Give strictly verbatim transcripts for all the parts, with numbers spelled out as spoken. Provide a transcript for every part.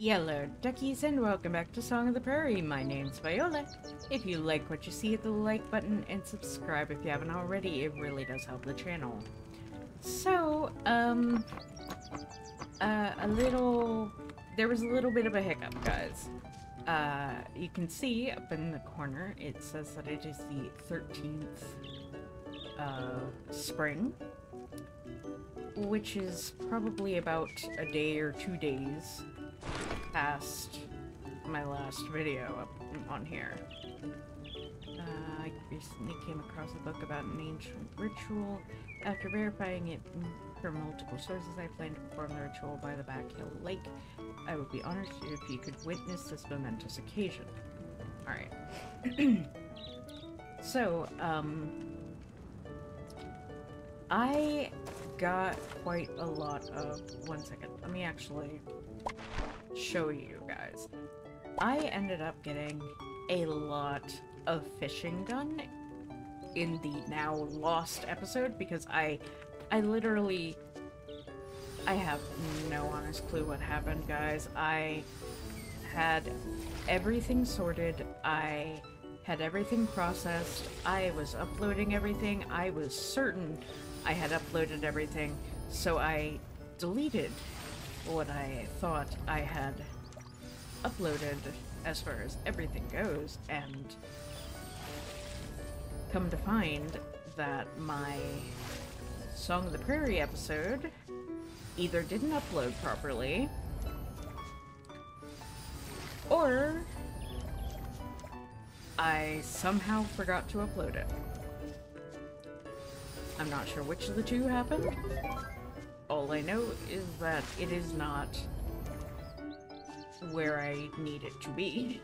Yellow duckies, and welcome back to Song of the Prairie. My name's Viola. If you like what you see, hit the like button and subscribe if you haven't already. It really does help the channel. So, um, uh, a little, there was a little bit of a hiccup, guys. Uh, you can see up in the corner, it says that it is the thirteenth of spring, which is probably about a day or two days past my last video up on here. Uh, I recently came across a book about an ancient ritual. After verifying it from multiple sources, I plan to perform the ritual by the Back Hill Lake. I would be honored if you could witness this momentous occasion. Alright. So, um... I got quite a lot of... One second, let me actually show you guys. I ended up getting a lot of fishing done in the now lost episode because I I literally I have no honest clue what happened, guys. I had everything sorted, I had everything processed, I was uploading everything, I was certain I had uploaded everything, so I deleted what I thought I had uploaded as far as everything goes, and come to find that my Song of the Prairie episode either didn't upload properly, or I somehow forgot to upload it. I'm not sure which of the two happened. All I know is that it is not where I need it to be.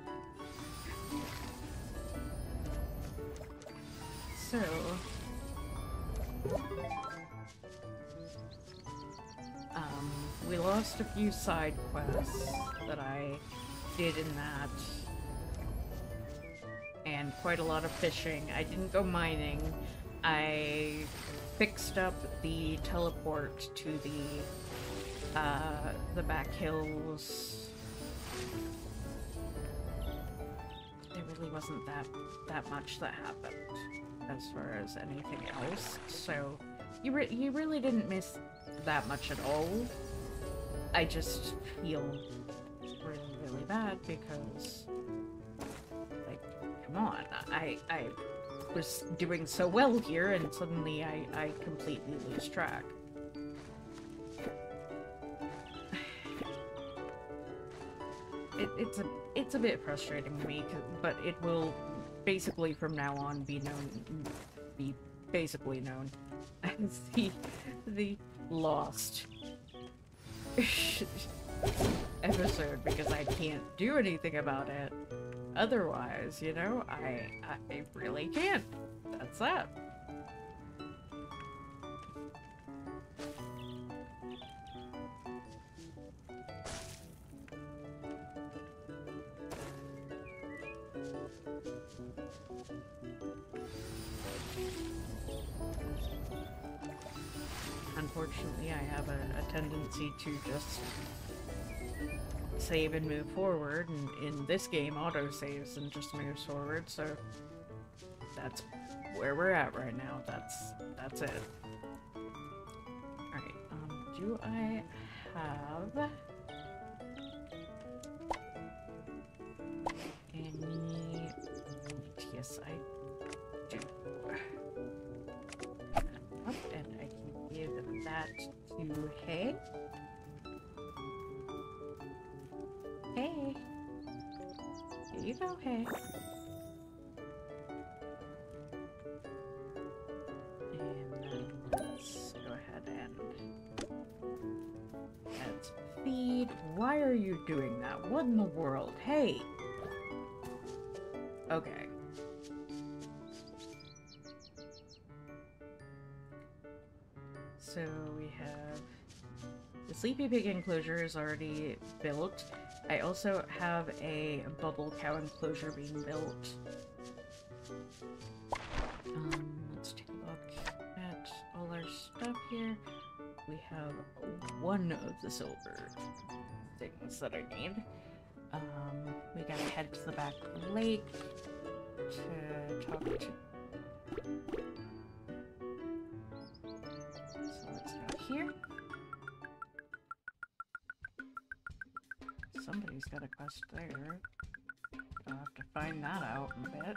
So... Um, we lost a few side quests that I did in that. And quite a lot of fishing. I didn't go mining. I fixed up the teleport to the, uh, the back hills. There really wasn't that, that much that happened as far as anything else, so you, re you really didn't miss that much at all. I just feel really, really bad because, like, come on, I, I was doing so well here and suddenly I, I completely lose track. It, it's a it's a bit frustrating to me, but it will basically from now on be known be basically known as the the lost episode because I can't do anything about it otherwise, you know? I I really can't. That's that. Unfortunately, I have a, a tendency to just save and move forward, and in this game, auto-saves and just moves forward, so that's where we're at right now. That's that's it. Alright, um, do I have any... Yes, I do. Up, and I can give that to Hay. Hey. Here you go, Hay. And then let's go ahead and let's feed. Why are you doing that? What in the world? Hey! Okay. So we have the Sleepy Pig enclosure is already built. I also have a bubble cow enclosure being built. Um, let's take a look at all our stuff here. we have one of the silver things that I need. Um, we gotta head to the back lake to talk to... So let's go here. Somebody's got a quest there. I'll have to find that out in a bit.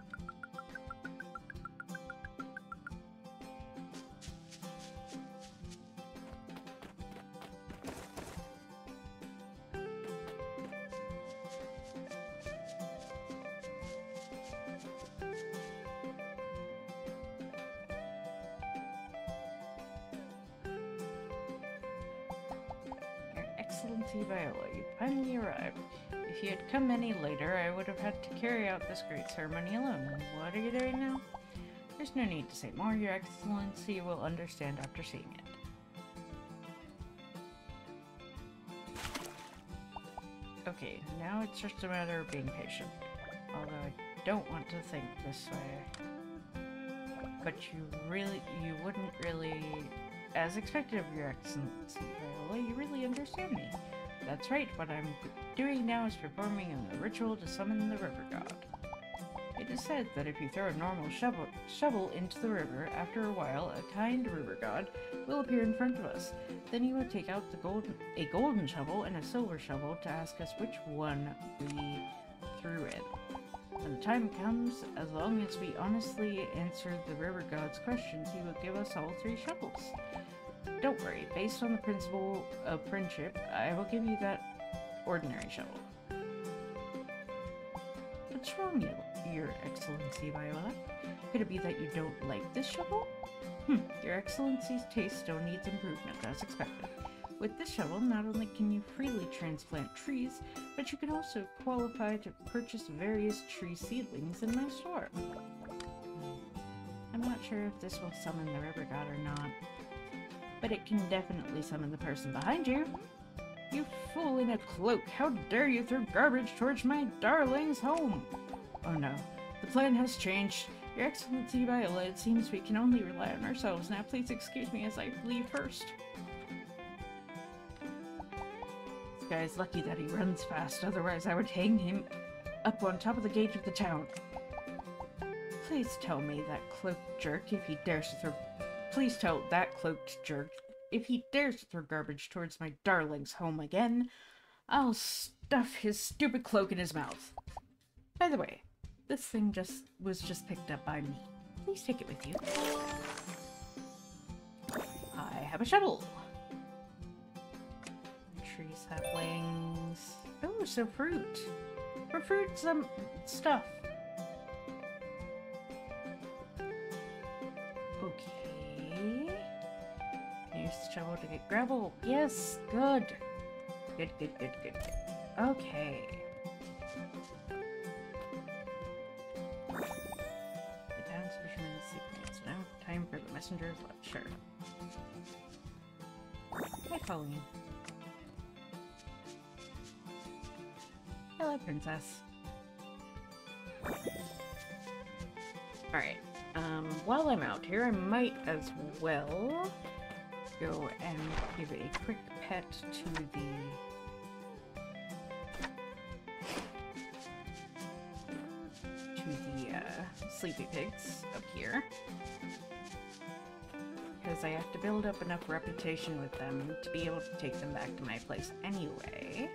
Your Excellency Viola, you finally arrived. If you had come any later, I would have had to carry out this great ceremony alone. What are you doing now? There's no need to say more. Your Excellency will understand after seeing it. Okay, now it's just a matter of being patient. Although I don't want to think this way. But you really, you wouldn't really, as expected of Your Excellency Viola, you really understand me. That's right, what I'm doing now is performing a ritual to summon the river god. It is said that if you throw a normal shovel, shovel into the river, after a while, a kind river god will appear in front of us. Then he will take out the golden, a golden shovel and a silver shovel to ask us which one we threw in. When the time comes, as long as we honestly answer the river god's questions, he will give us all three shovels. Don't worry, based on the principle of friendship, I will give you that ordinary shovel. What's wrong, Your Excellency Viola? Could it be that you don't like this shovel? Hmm, Your Excellency's taste still needs improvement, as expected. With this shovel, not only can you freely transplant trees, but you can also qualify to purchase various tree seedlings in my store. I'm not sure if this will summon the river god or not, but it can definitely summon the person behind you. You fool in a cloak! How dare you throw garbage towards my darling's home! Oh no, the plan has changed. Your Excellency Viola, it seems we can only rely on ourselves. Now please excuse me as I leave first. This guy's lucky that he runs fast, otherwise I would hang him up on top of the gate of the town. Please tell me that cloaked jerk if he dares to throw... Please tell that cloaked jerk if he dares to throw garbage towards my darling's home again, I'll stuff his stupid cloak in his mouth. By the way, this thing just was just picked up by me. Please take it with you. I have a shovel. Tree saplings. Oh, so fruit. For fruit, some stuff. Okay. Use the shovel to get gravel. Yes, good. Good, good, good, good, good. Okay. The town's fishermen sequence. Now time for the messenger's lecture. Hi, Pauline. Hello, princess. Alright. Um, while I'm out here, I might as well go and give a quick pet to the to the uh, sleepy pigs up here, because I have to build up enough reputation with them to be able to take them back to my place anyway.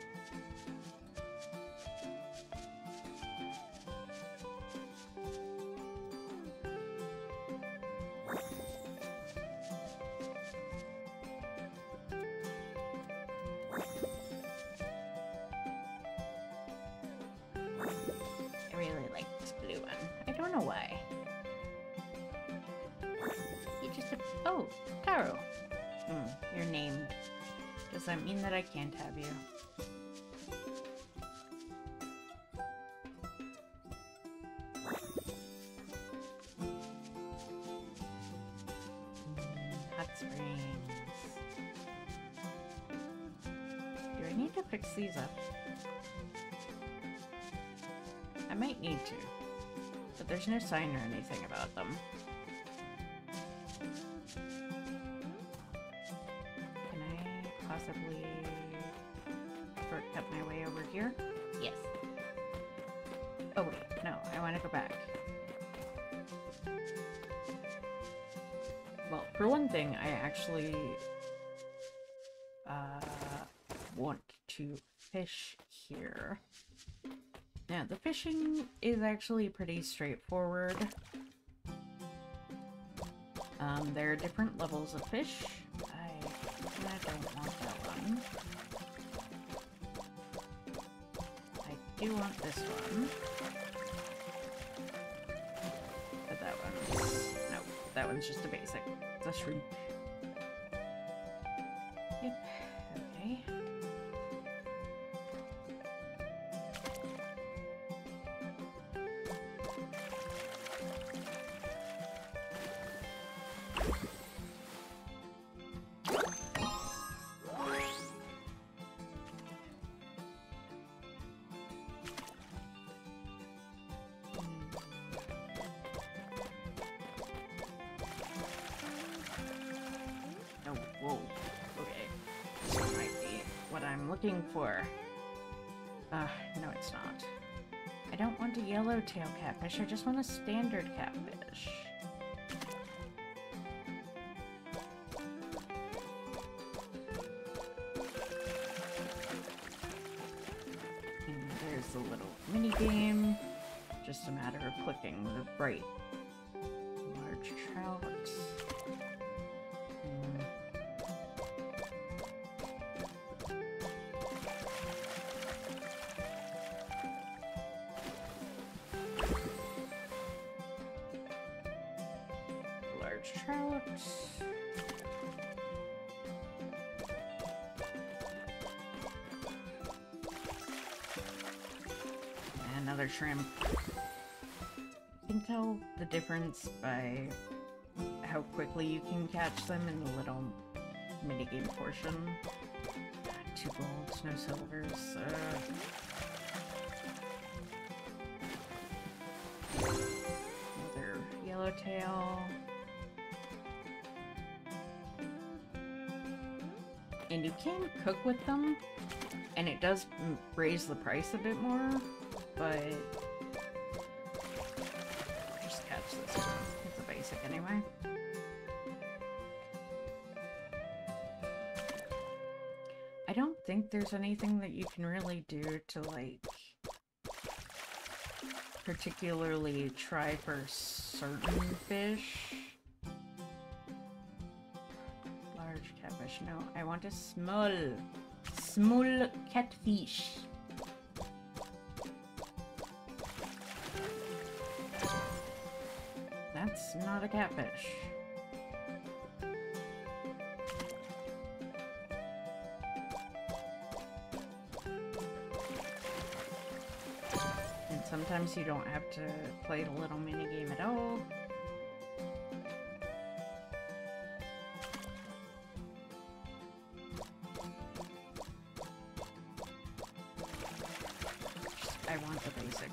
Oh, Taro. Hmm, you're named. Does that mean that I can't have you? Hot springs. Do I need to fix these up? I might need to, but there's no sign or anything about them. No, I want to go back. Well, for one thing, I actually uh, want to fish here. Now, the fishing is actually pretty straightforward. Um, there are different levels of fish. I, I don't want that one. I do want this one. But that one's... no, that one's just a basic. It's a shrimp. Yep. Okay. Whoa, okay. This might be what I'm looking for. Uh, no it's not. I don't want a yellowtail catfish, I just want a standard catfish. And there's the little mini game. Just a matter of clicking the right large trout. Trout. And another shrimp. You can tell the difference by how quickly you can catch them in the little minigame portion. Two golds, no silvers. Uh... Another yellowtail. And you can cook with them, and it does raise the price a bit more, but just catch this one. It's a basic anyway. I don't think there's anything that you can really do to, like, particularly try for certain fish. Catfish. No, I want a small, small catfish. That's not a catfish. And sometimes you don't have to play the little mini game at all. I want the basic.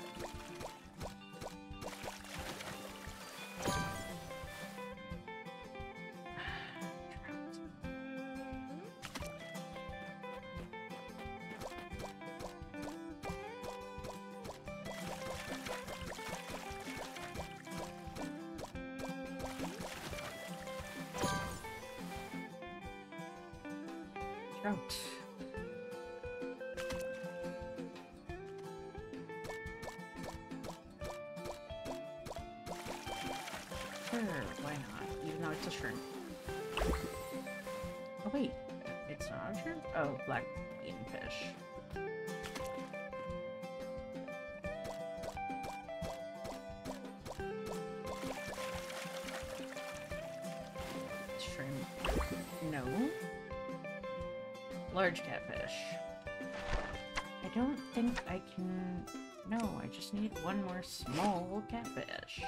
Trout. Sure, why not? Even though it's a shrimp. Oh wait, it's not a shrimp? Oh, black bean fish. Shrimp. No. Large catfish. I don't think I can... No, I just need one more small catfish.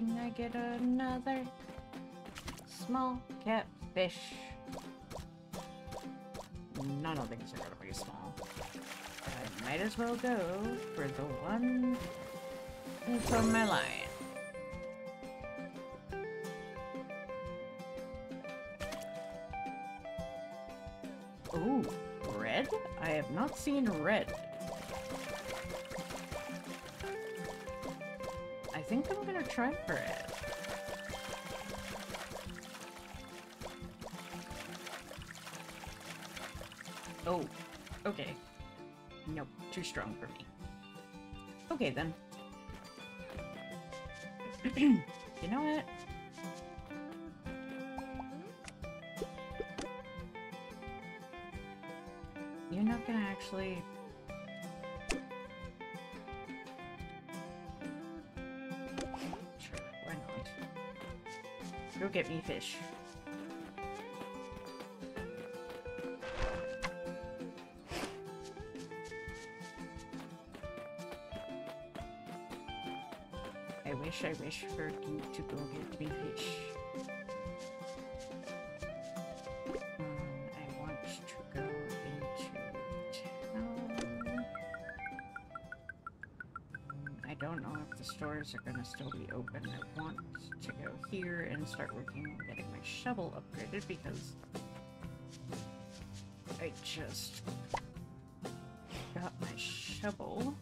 hoping I get another small catfish. None of these are gonna be small. I might as well go for the one that's on my line. Oh, red? I have not seen red. I think I'm gonna try for it. Oh, okay. Nope, too strong for me. Okay then. You know what? You're not gonna actually... Sure, why not? Go get me fish. I wish, I wish for you to go get me fish. Um, I want to go into town. Um, I don't know if the stores are gonna still be open. I want to go here and start working on getting my shovel upgraded because I just got my shovel.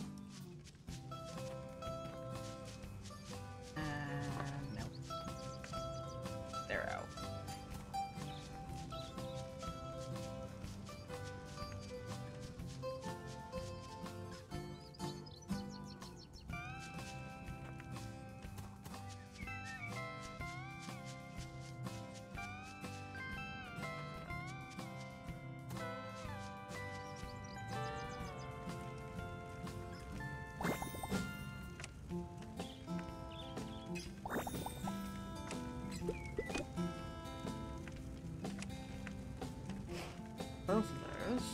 Both of those.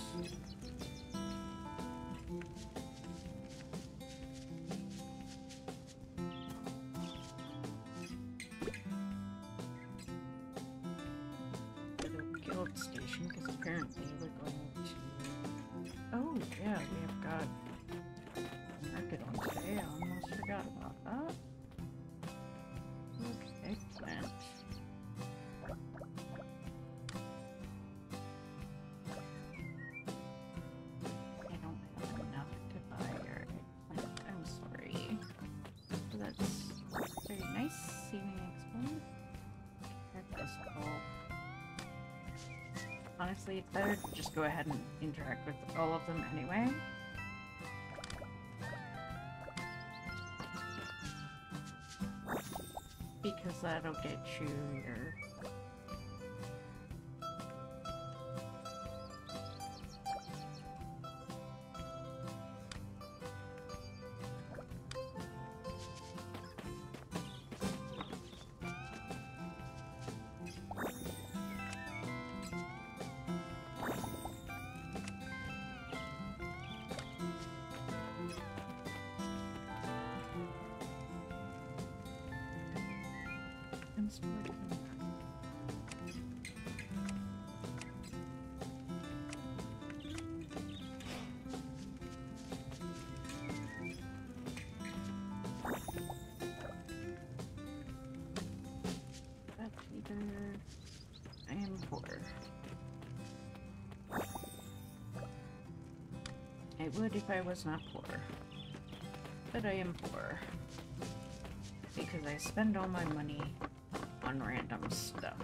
Guild station, because apparently we're going to... Oh, yeah, we have got market on today. I almost forgot about that. Okay, plant. Honestly, it's better to just go ahead and interact with all of them anyway. Because that'll get you your... I am poor. I would if I was not poor. But I am poor. Because I spend all my money on random stuff.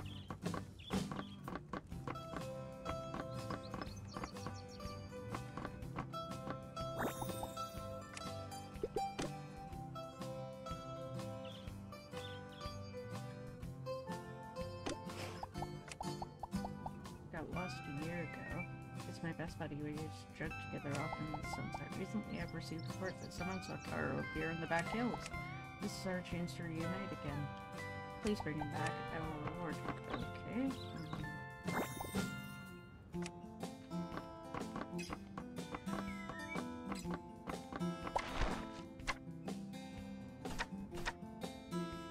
My best buddy we used to joke together often in the sunset. Recently I've received reports that someone saw Taro appear in the back hills. This is our chance to reunite again. Please bring him back. I will reward you. Okay. Um,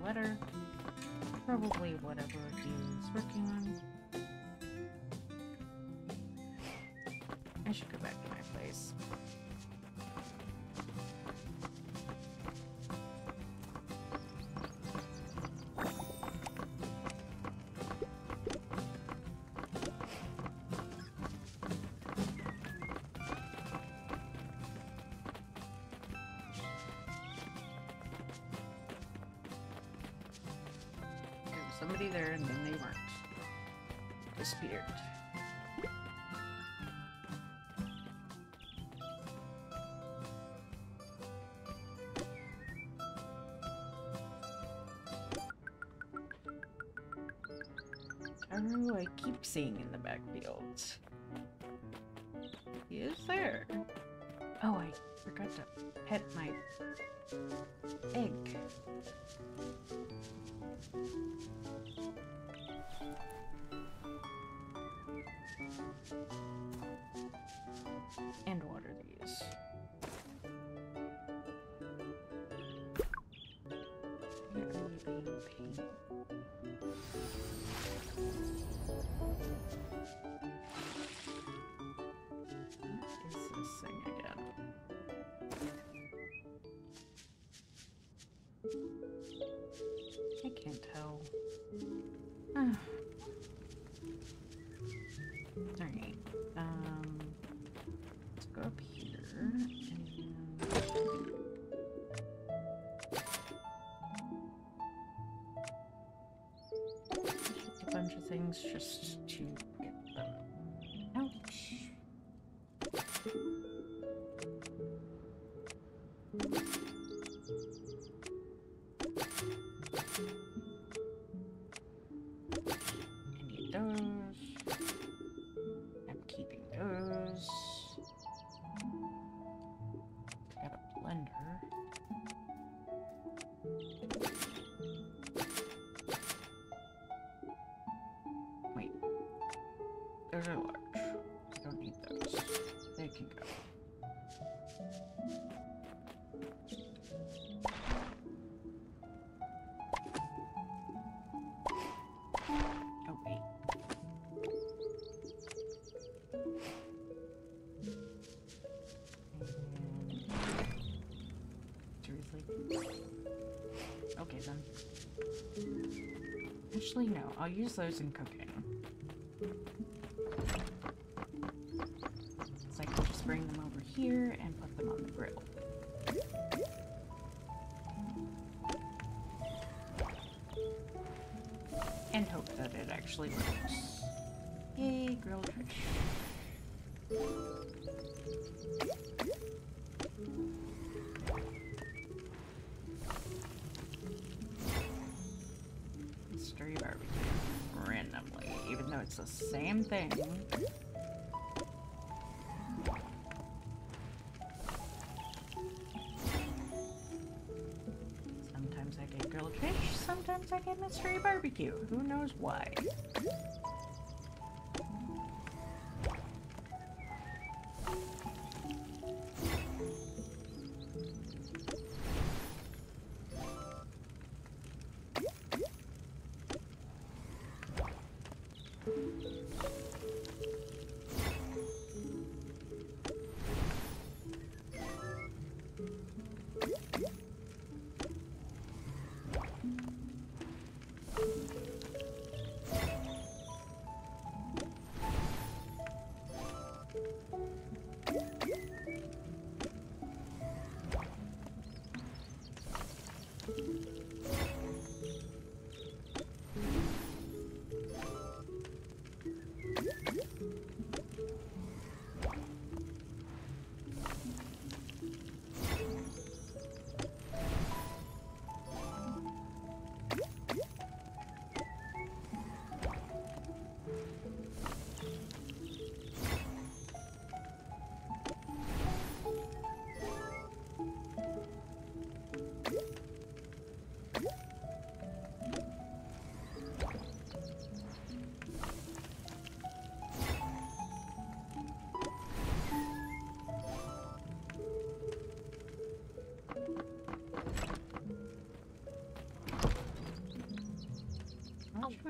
letter. Probably whatever he's working on. I should go back to my place. There was somebody there and then they weren't. Disappeared. Taro, I keep seeing in the backfields. He is there. Oh, I forgot to pet my egg. And water these. Where are you being paid? What is this thing again? I can't tell. Alright. Um, let's go up here and a bunch of things just to get them out. I need those. I'm keeping those. Got a blender. Wait. Those are large. I don't need those. They can go. Oh, wait. Seriously? Okay, then. Actually, no. I'll use those in cooking. So I can just bring them over here and put them on the grill. And hope that it actually works. Yay, grilled fish. Mystery barbecue. Randomly, even though it's the same thing. Sometimes I get grilled fish, sometimes I get mystery barbecue. Who knows why?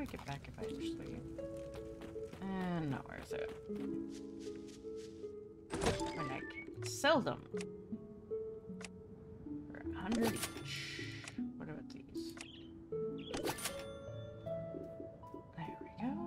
get back eventually. And no, where is it? When I can sell them for a hundred each. What about these? There we go.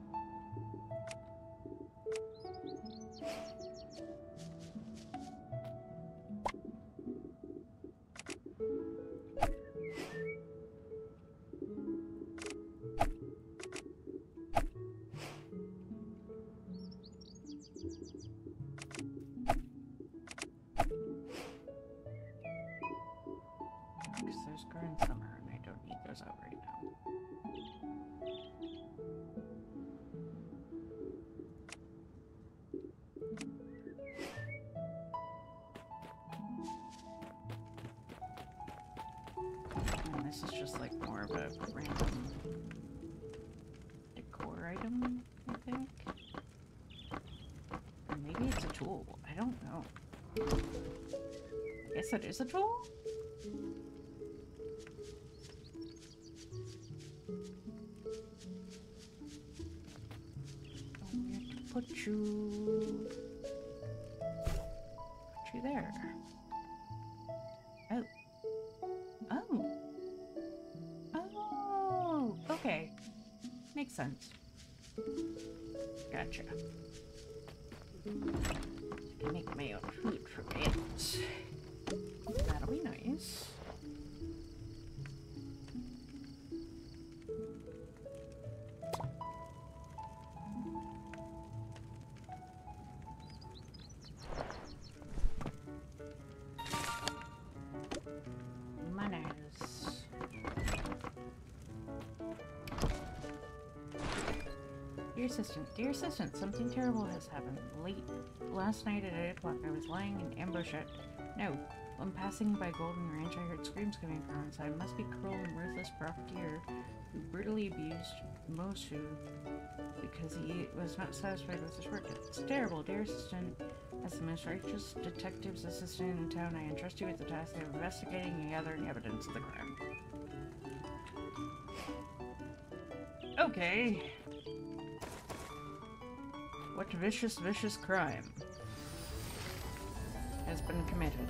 Because there's current summer and I don't need those out right now. And this is just like more of a random decor item, I think. Or maybe it's a tool. I don't know. I guess it is a tool? Put you... Put you there. Oh. Oh. Oh. Okay. Makes sense. Gotcha. I can make my own food from it. That'll be nice. Dear Assistant, Dear Assistant, something terrible has happened. Late last night at eight o'clock, I was lying in ambush at... No, when passing by Golden Ranch, I heard screams coming from inside. It must be cruel and ruthless profiteer who brutally abused Mosu because he was not satisfied with his work. It's terrible. Dear Assistant, as the most righteous detective's assistant in town, I entrust you with the task of investigating and gathering evidence of the crime. Okay. What vicious, vicious crime has been committed?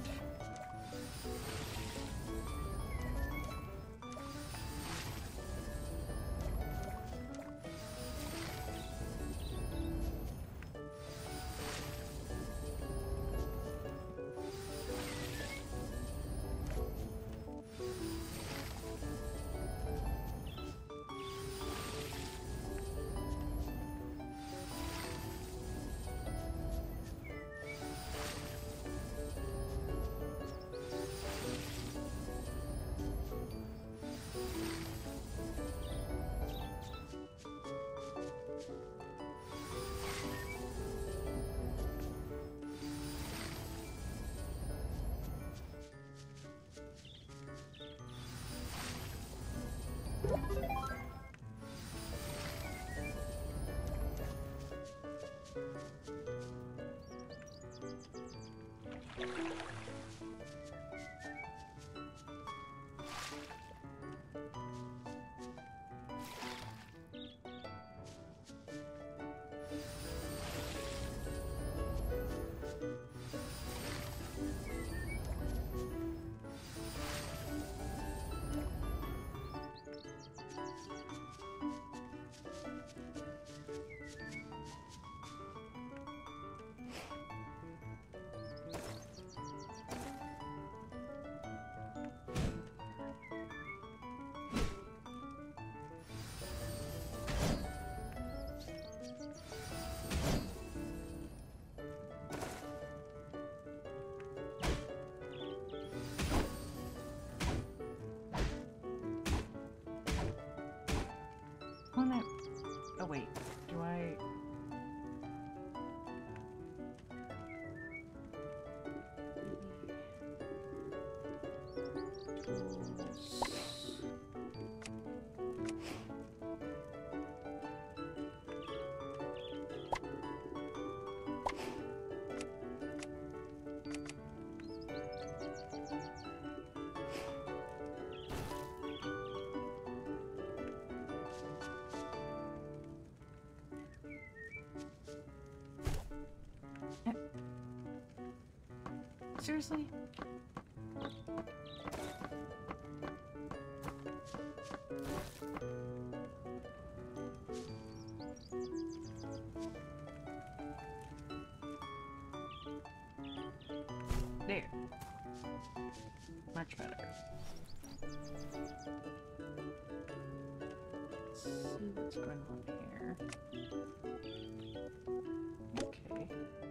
Wanna... Oh wait, do I... Seriously? There. Much better. Let's see what's going on here. Okay.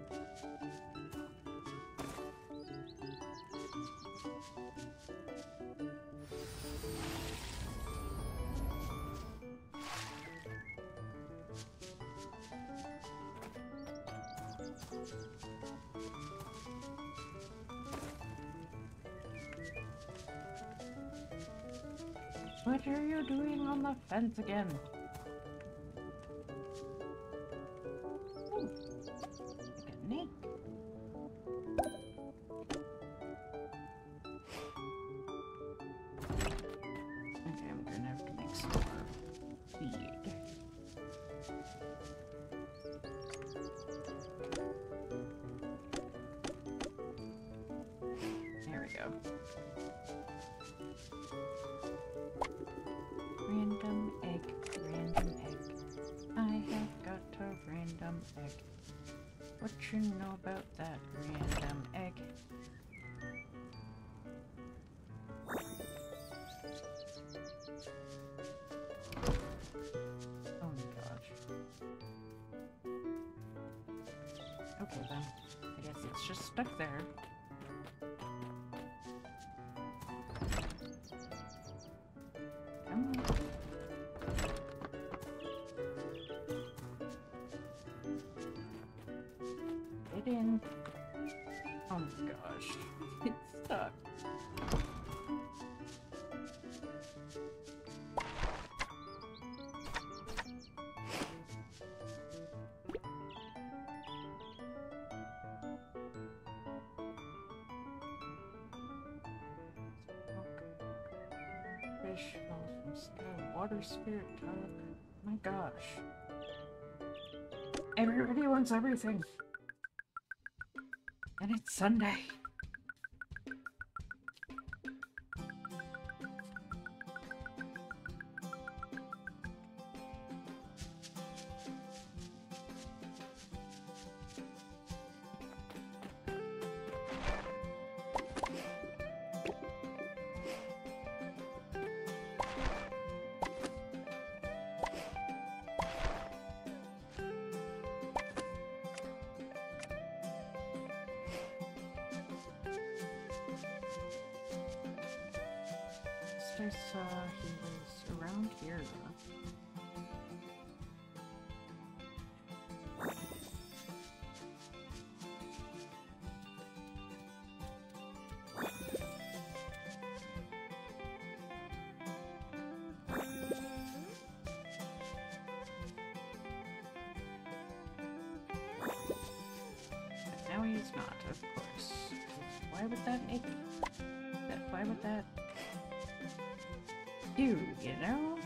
What are you doing on the fence again? Ooh, like a snake. Okay, I'm gonna have to make some more feed. There we go. Random egg, random egg. I have got a random egg. What you know about that random egg? Oh my gosh. Okay then. I guess it's just stuck there. Come on. Get in. Oh my gosh. It's stuck. Fish fell from sky, water spirit tug. My gosh. Everybody wants everything. And it's Sunday. I saw he was around here but now he's not, of course. Why would that make that? Why would that? Do, you know?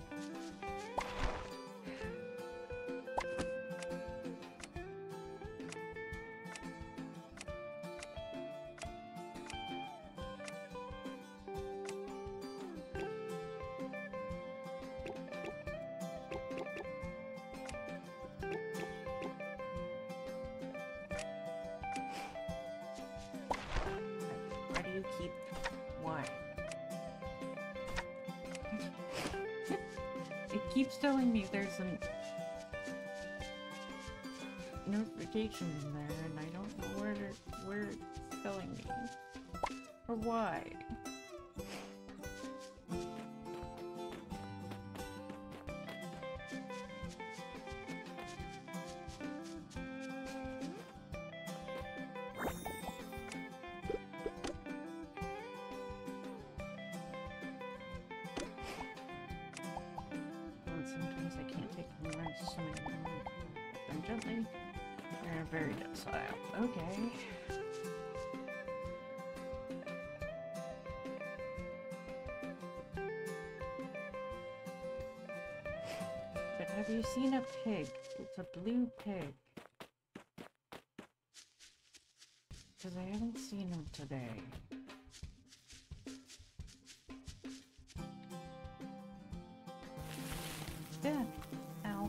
Why do you keep... Why? It keeps telling me there's a notification in there, and I don't know where to, where it's telling me or why. Sometimes I can't take them around so many more. Them gently. They're very docile. Okay. But have you seen a pig? It's a blue pig. Because I haven't seen him today. Yeah. Ow.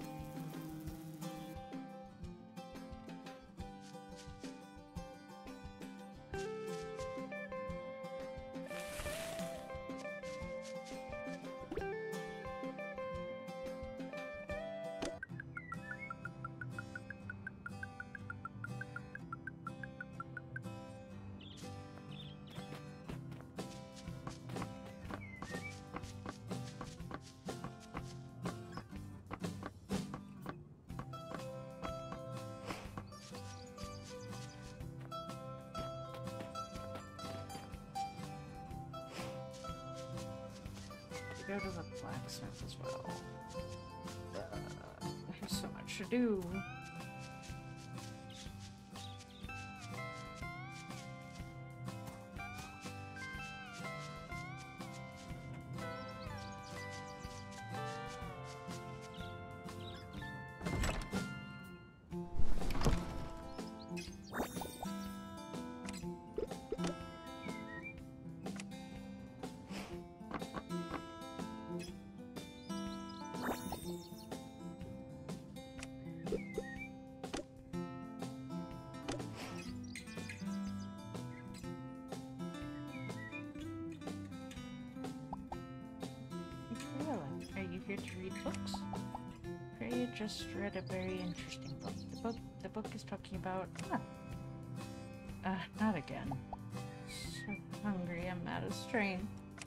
Go to the blacksmith as well. Uh, there's so much to do. Here to read books. Prairie just read a very interesting book. The book the book is talking about ah, uh, not again. So hungry, I'm out of strength.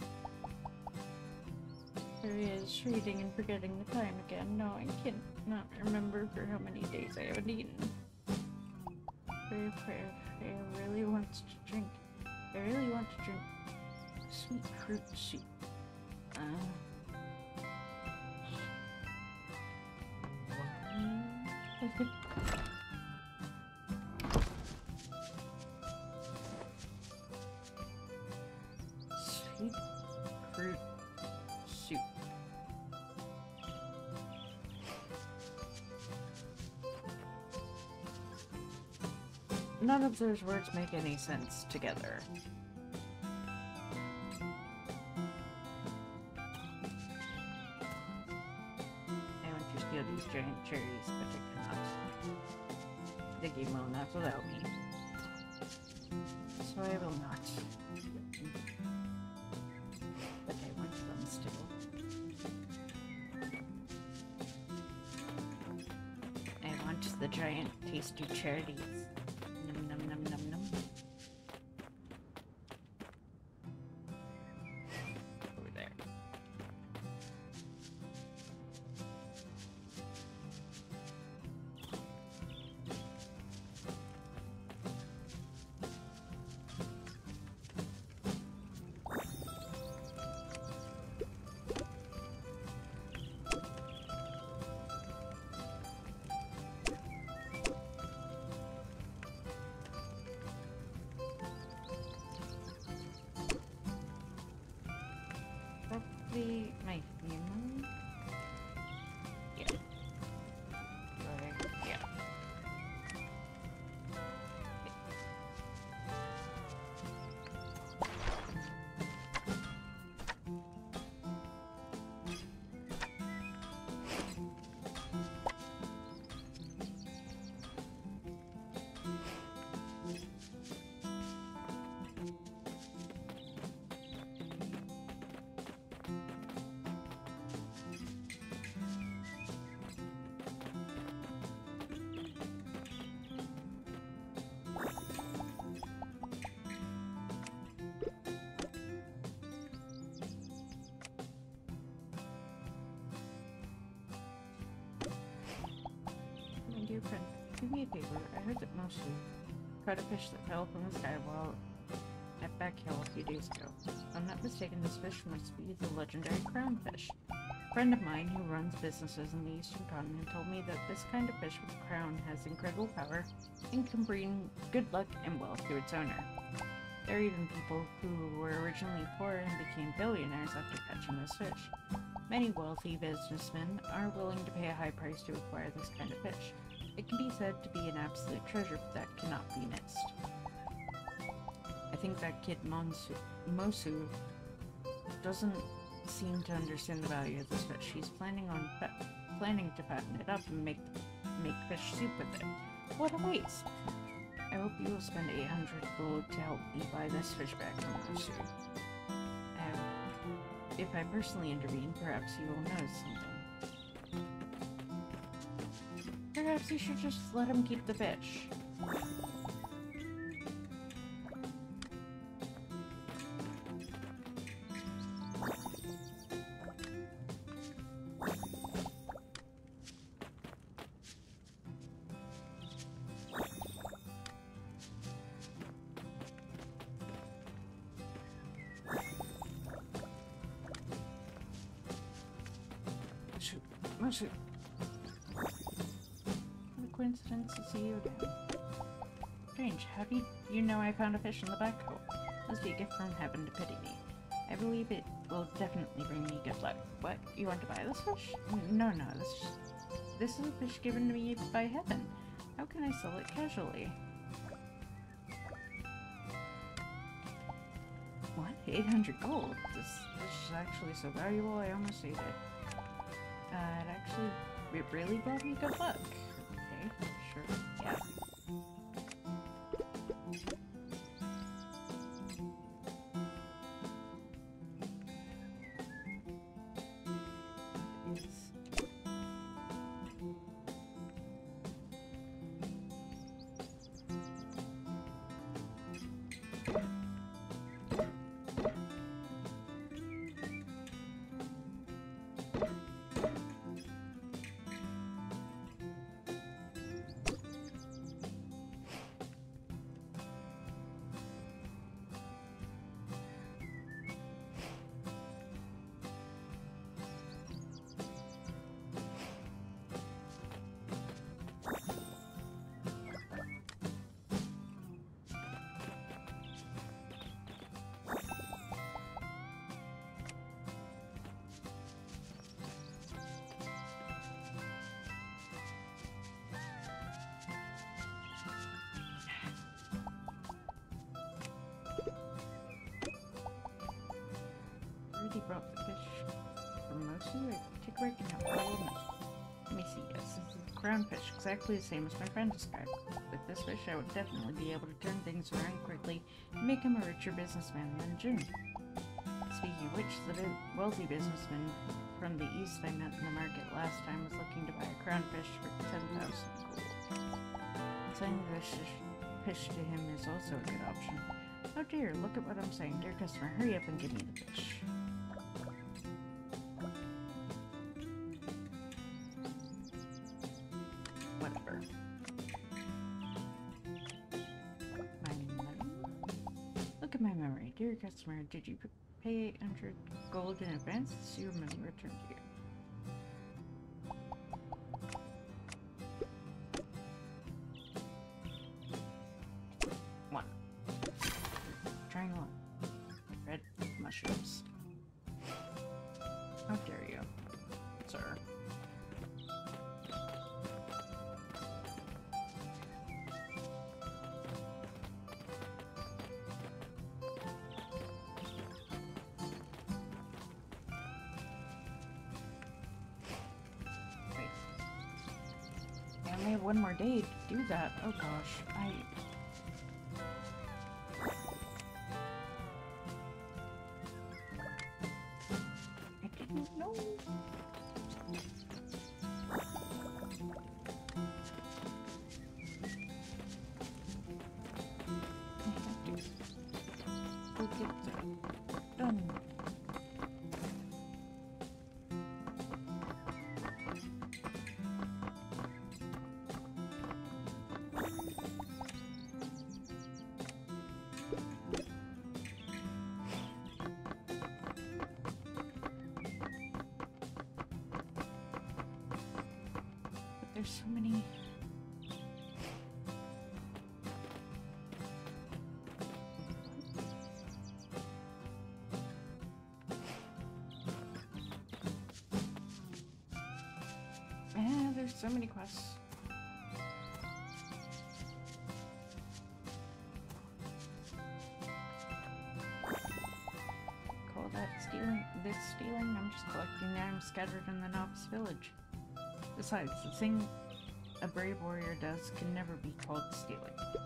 Prairie is reading and forgetting the time again. No, I can't not remember for how many days I haven't eaten. Prairie, Prairie, Prairie really wants to drink. I really want to drink sweet fruit soup. Uh, Sweet fruit soup. None of those words make any sense together. These giant cherries, but I cannot. The game will not allow me. So I will not. But I want them still. I want the giant tasty cherries. Num num num num num. Over there. Probably my family. Yeah. Right. Yeah. Dear friend, do me a favor. I heard that most of you caught a fish that fell from the sky while at Back Hill a few days ago. If I'm not mistaken, this fish must be the legendary crownfish. A friend of mine who runs businesses in the eastern continent told me that this kind of fish with a crown has incredible power and can bring good luck and wealth to its owner. There are even people who were originally poor and became billionaires after catching this fish. Many wealthy businessmen are willing to pay a high price to acquire this kind of fish. It can be said to be an absolute treasure that cannot be missed. I think that kid Monsu Mosu doesn't seem to understand the value of this fish. He's planning on planning to fatten it up and make make fish soup with it. What a waste! I hope you will spend eight hundred gold to help me buy this fish back from Mosu. Um, if I personally intervene, perhaps you will notice something. Perhaps you should just let him keep the fish. Mosu. What a coincidence to see you again. Strange, how do you, you know I found a fish in the back hole? Must be a gift from heaven to pity me. I believe it will definitely bring me good luck. What? You want to buy this fish? No, no, this is, this is a fish given to me by heaven. How can I sell it casually? What? eight hundred gold? This fish is actually so valuable I almost ate it. Uh, it actually, it really brought me good luck. Okay, sure, yeah. He brought the fish from Mosu. I take a break and have a little nap. Let me see. Yes, this is a crown fish, exactly the same as my friend described. With this fish, I would definitely be able to turn things around quickly and make him a richer businessman than Jun. Speaking of which, the wealthy businessman from the east I met in the market last time was looking to buy a crown fish for ten thousand gold. Selling the fish, fish to him is also a good option. Oh dear, look at what I'm saying. Dear customer, hurry up and give me the fish. Whatever. Mining money. Look at my memory. Dear customer, did you pay eight hundred gold in advance? See your money returned to you. One. Triangle. Red mushrooms. How dare you, sir? I only have one more day to do that. Oh gosh, I... I didn't know. I have to go get that done. There's so many. Man, there's so many quests. stealing this stealing? I'm just collecting items scattered in the novice village. Besides, the thing a brave warrior does can never be called stealing.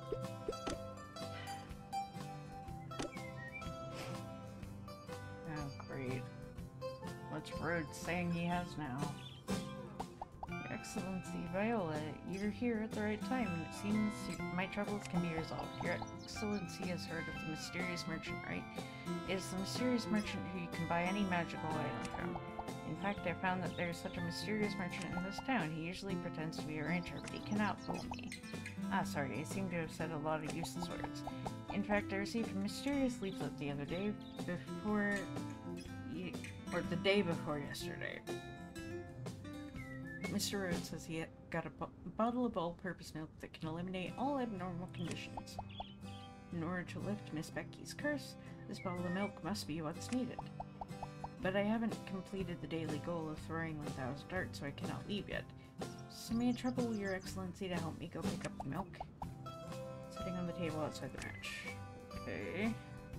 Oh, great. What's Rhodes saying he has now? Your Excellency, Viola, you're here at the right time, and it seems my troubles can be resolved. Your Excellency has heard of the mysterious merchant, right? It is the mysterious merchant who you can buy any magical item from. In fact, I found that there is such a mysterious merchant in this town. He usually pretends to be a ranger, but he cannot fool me. Ah, sorry, I seem to have said a lot of useless words. In fact, I received a mysterious leaflet the other day before... or the day before yesterday. Mister Rhodes says he got a bo bottle of all-purpose milk that can eliminate all abnormal conditions. In order to lift Miss Becky's curse, this bottle of milk must be what's needed. But I haven't completed the daily goal of throwing one thousand darts, so I cannot leave yet. So may I trouble your Excellency to help me go pick up the milk? Sitting on the table outside the ranch. Okay.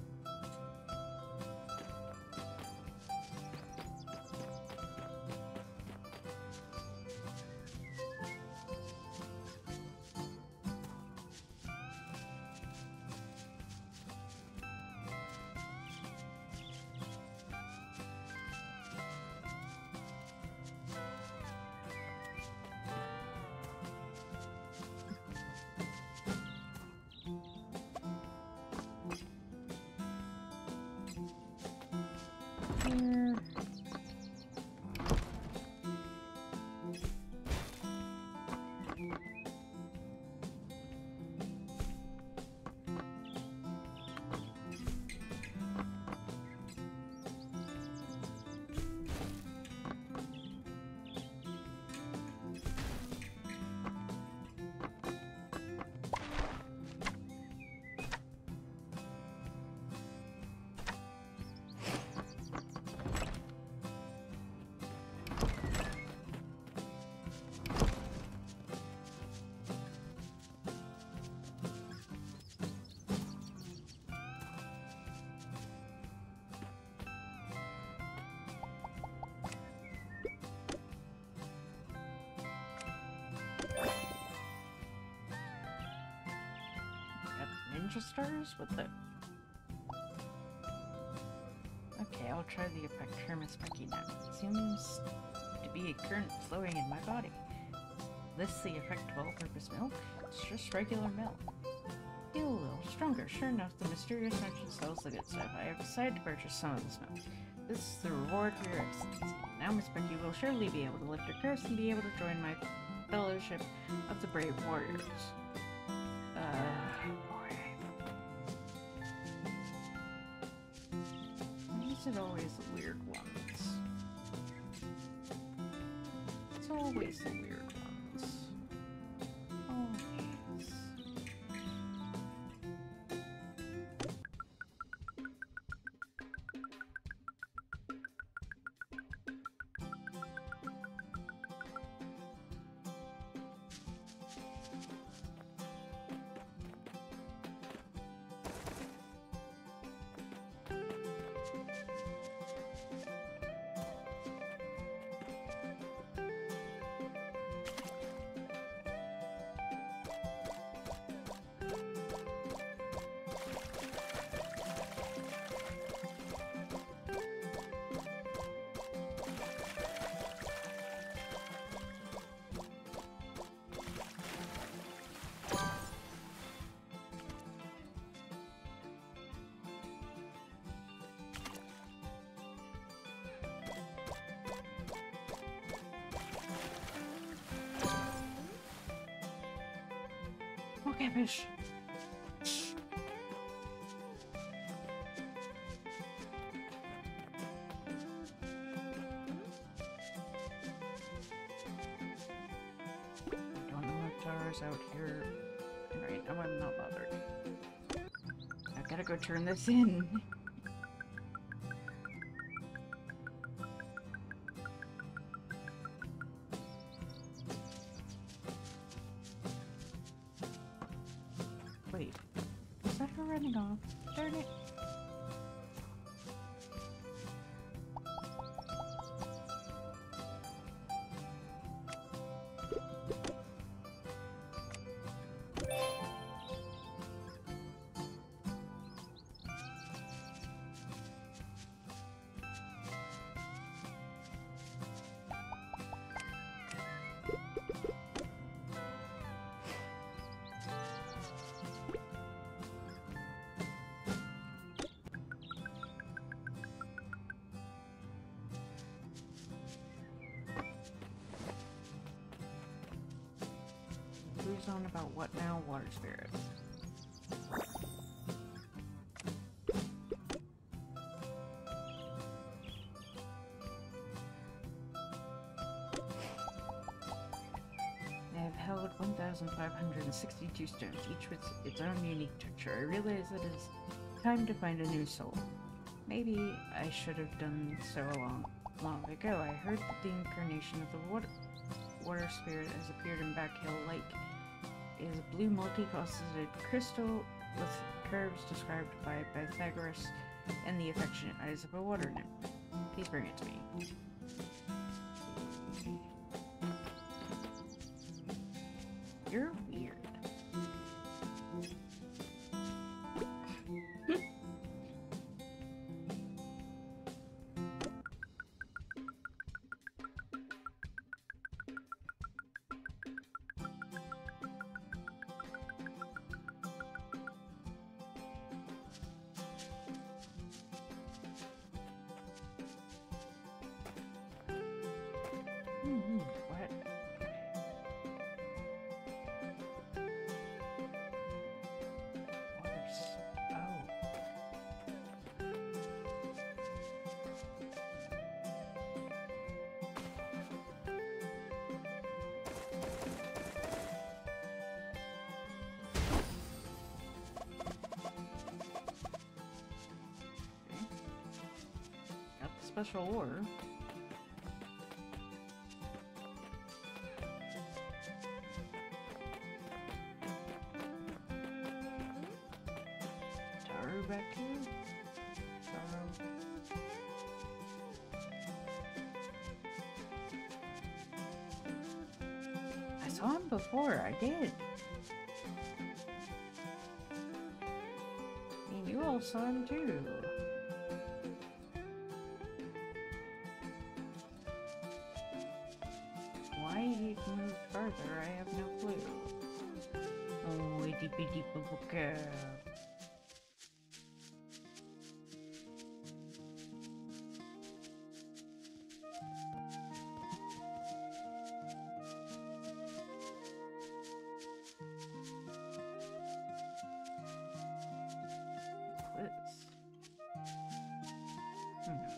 Here. Ninja stars? What the? Okay, I'll try the effect for Miss Becky now. It seems to be a current flowing in my body. This the effect of all-purpose milk? It's just regular milk. Feel a little stronger. Sure enough, the mysterious merchant sells the good stuff. I have decided to purchase some of this milk. This is the reward for your Excellency. Now Miss Becky will surely be able to lift her curse and be able to join my fellowship of the brave warriors. Uh... It always the weird ones. It's always the weird ones. Always. Okay, fish. I don't know if Taro's out here. Right, oh, I'm not bothered. I gotta go turn this in. Wait, is that her running off? Darn it. on about what now? Water spirit. I have held one thousand five hundred sixty-two stones, each with its own unique texture. I realize it is time to find a new soul. Maybe I should have done so long, long ago. I heard that the incarnation of the water, water spirit has appeared in Back Hill Lake. It is a blue multifaceted crystal with curves described by Pythagoras and the affectionate eyes of a water nymph. Please bring it to me. You're weird. Mm-hmm. What? Special order. Taro back here? Taro. I saw him before, I did. And you all saw him too. Why he moved further, I have no clue. Oh, itty bitty boo girl. What's this? Who knows?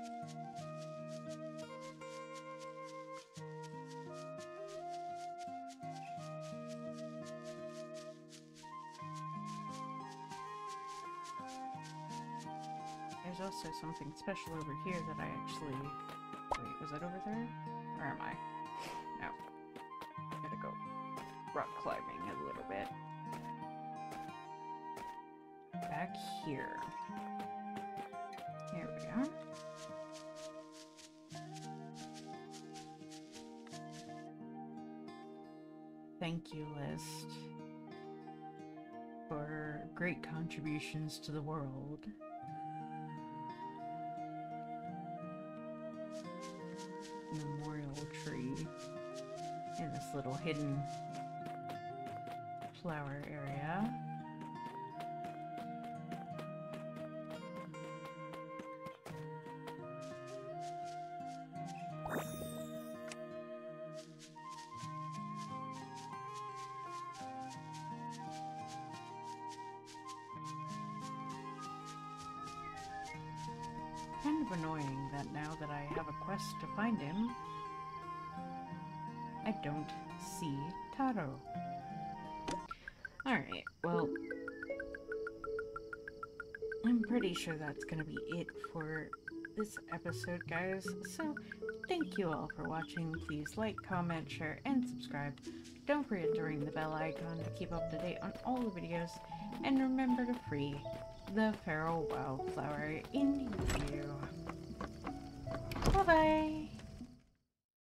There's also something special over here that I actually... Wait, was that over there? Where am I? No. Gotta go rock climbing a little bit. Back here. Here we are. Thank you list for great contributions to the world. Memorial tree in this little hidden flower area. Kind of annoying that now that I have a quest to find him, I don't see Taro. Alright, well, I'm pretty sure that's gonna be it for this episode, guys. So, thank you all for watching. Please like, comment, share, and subscribe. Don't forget to ring the bell icon to keep up to date on all the videos. And remember to free the feral wildflower in you.